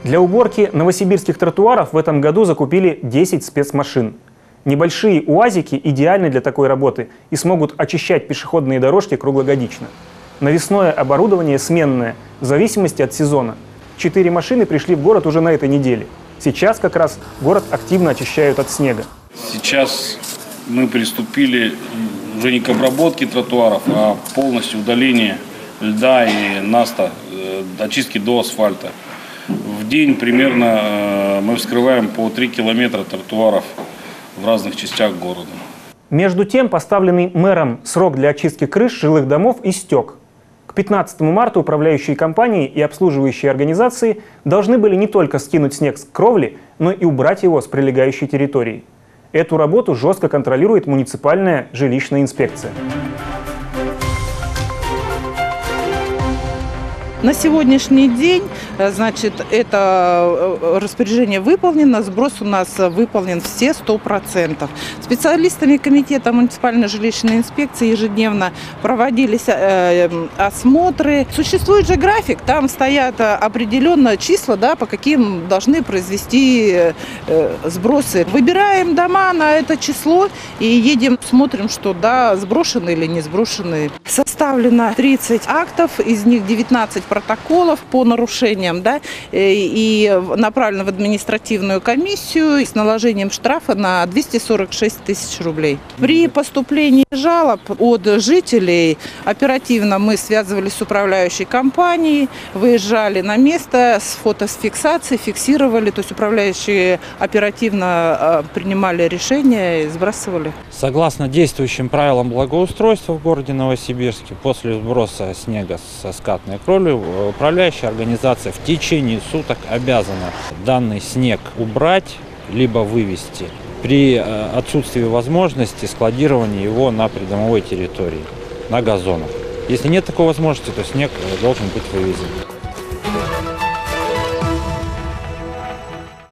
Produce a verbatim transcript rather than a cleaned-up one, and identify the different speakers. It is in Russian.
Speaker 1: Для уборки новосибирских тротуаров в этом году закупили десять спецмашин. Небольшие УАЗики идеальны для такой работы и смогут очищать пешеходные дорожки круглогодично. Навесное оборудование сменное, в зависимости от сезона. Четыре машины пришли в город уже на этой неделе. Сейчас как раз город активно очищают от снега.
Speaker 2: Сейчас мы приступили уже не к обработке тротуаров, а полностью удаление льда и наста, очистки до асфальта. В день примерно мы вскрываем по три километра тротуаров в разных частях города.
Speaker 1: Между тем, поставленный мэром срок для очистки крыш жилых домов истек. К пятнадцатому марта управляющие компании и обслуживающие организации должны были не только скинуть снег с кровли, но и убрать его с прилегающей территории. Эту работу жестко контролирует муниципальная жилищная инспекция.
Speaker 3: На сегодняшний день, значит, это распоряжение выполнено, сброс у нас выполнен все сто процентов. Специалистами комитета муниципальной жилищной инспекции ежедневно проводились э, осмотры. Существует же график, там стоят определенные числа, да, по каким должны произвести э, сбросы. Выбираем дома на это число и едем, смотрим, что да, сброшены или не сброшены. Составлено тридцать актов, из них девятнадцать протоколов по нарушениям, да, и направлено в административную комиссию с наложением штрафа на двести сорок шесть тысяч рублей. При поступлении жалоб от жителей оперативно мы связывались с управляющей компанией, выезжали на место с фотофиксацией, фиксировали, то есть управляющие оперативно принимали решения и сбрасывали.
Speaker 4: Согласно действующим правилам благоустройства в городе Новосибирске, после сброса снега со скатной кровлей управляющая организация в течение суток обязана данный снег убрать либо вывести при отсутствии возможности складирования его на придомовой территории, на газонах. Если нет такой возможности, то снег должен быть вывезен.